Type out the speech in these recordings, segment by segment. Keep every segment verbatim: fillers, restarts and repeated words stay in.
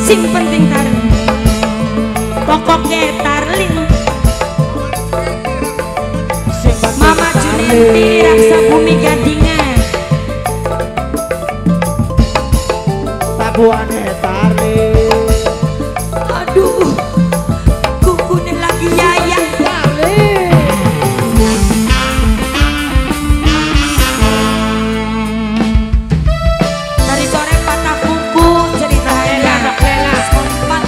sing penting tarling pokoknya tarling Mama Junenti raksa bumi gadingan tabuane tarling aduh kukunya lagi yayang dari sore patah kuku ceritanya lelas kompak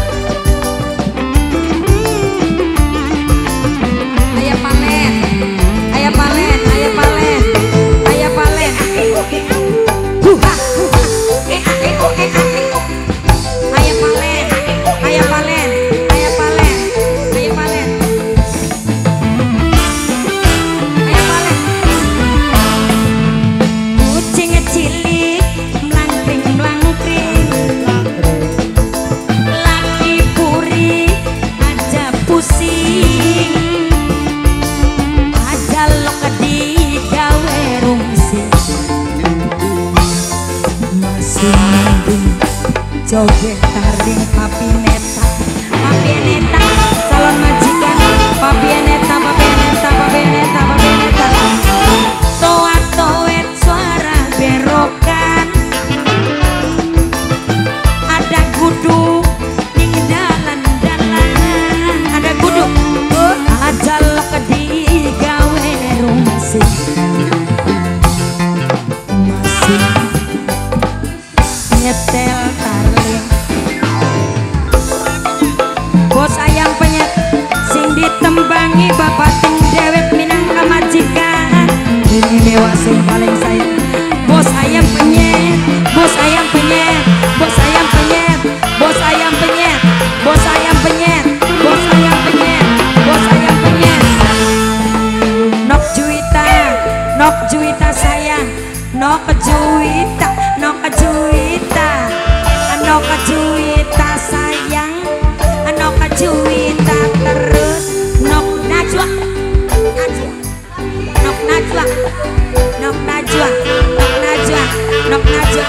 ayah palen ayah palen ayah palen ayah palen huha eh eh eh eh ayah palen ayah palen ayah palen ayah palen ayah palen kucing cilik mlangkring mlangkring laki puri aja pusing aja lo kedi gawe rungsing masih mending joget taring papi neta papi neta calon majikan papi neta papi neta papi neta papi neta toa toet suara berokan ada kudu ning dalan dalan ada kudu oh, aja lo kedi gawe rungsing masih nyetel tarling bos ayam penyet sing ditembangi bapak ting dewek minangka majikan ini mewah sing paling sayang bos ayam penyet bos ayam penyet bos ayam penyet bos ayam penyet bos ayam penyet bos ayam penyet bos ayam penyet nok juita nok juita sayang nok juita nok juita nok juita sayang nok juita terus nok najwa najwa nok najwa nok najwa nok najwa nok najwa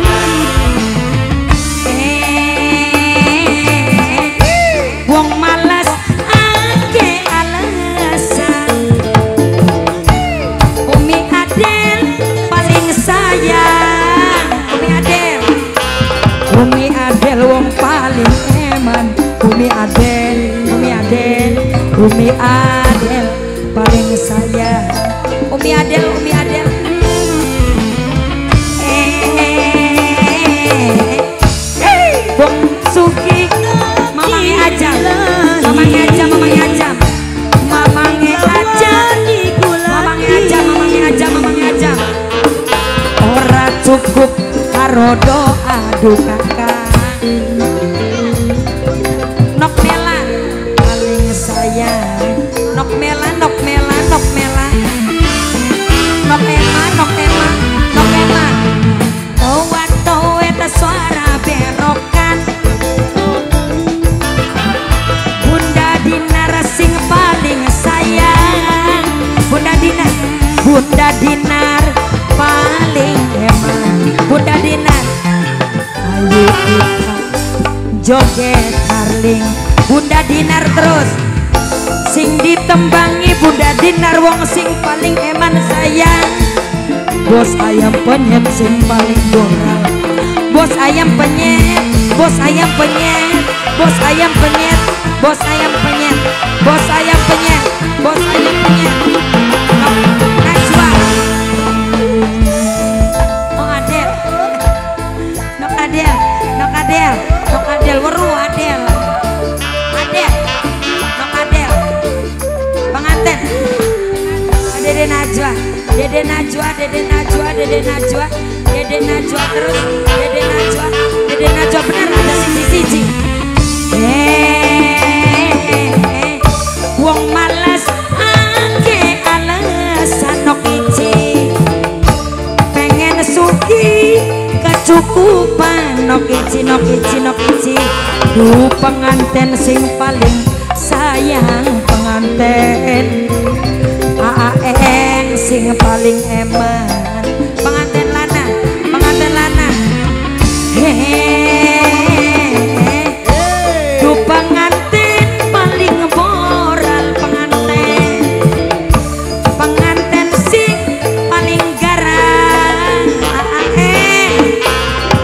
eh wong malas ake alasan Umi Adel paling sayang Umi Adel Umi Adel wong paling eman Umi Adel Umi Adel Umi Adel paling sayang Umi Adel Umi Adel eh wong Suki mamangnya aja mamangnya aja mamangnya aja mamangnya aja mamangnya aja mamangnya aja mamangnya aja ora cukup karo doa duka nok mela paling sayang nok mela nok mela nok mela nok ema nok ema nok ema toa toet suara berokan Bunda Dinar sing paling sayang Bunda Dinar Bunda Dinar paling eman Bunda Dinar ayo kita joget tarling Bunda Dinar terus sing ditembangi Bunda Dinar wong sing paling eman sayang bos ayam penyet sing paling dorang bos ayam penyet bos ayam penyet bos ayam penyet bos ayam penyet bos ayam penyet bos ayam penyet Najwa Nok Adel Nok Adel Nok Adel Nok Adel weru Adel Adel Nok Adel pengantin Dede Najwa Dede Najwa Dede Najwa Dede Najwa Dede Najwa terus Dede Najwa Dede Najwa bener ada siji-siji eh wong malas ake alasan nok ici pengen suki kecukupan nok ici nok ici nok ici du penganten sing paling sayang penganten Aeng sing paling eman penganten lana penganten lana hehehe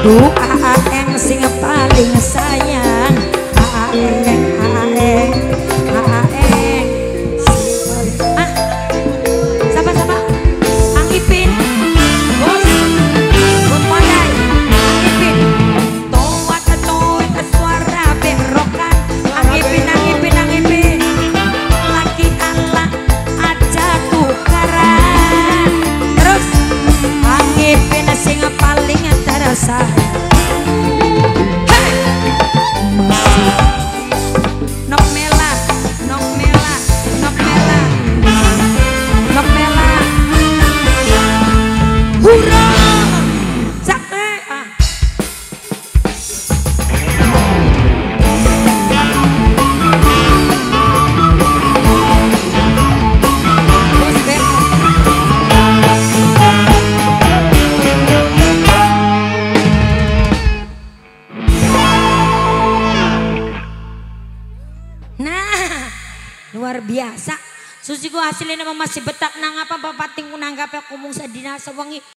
Duh aeng sing paling sayang, aeng aeng aeng sing paling ah siapa siapa Ang Ipin bos bos pandai Ang Ipin toat toat suara berokan Ang Ipin Ang Ipin Ang Ipin laki Allah aja tukaran terus Ang Ipin sing paling terasa. Hey! Nok mela, nok mela, nok mela, nok mela. Hurra! Sakti. Ah. Bos Ben. Nah, luar biasa. Susi ku hasilnya masih betak nang apa bapak tingku nanggap aku mung sadina sewengi.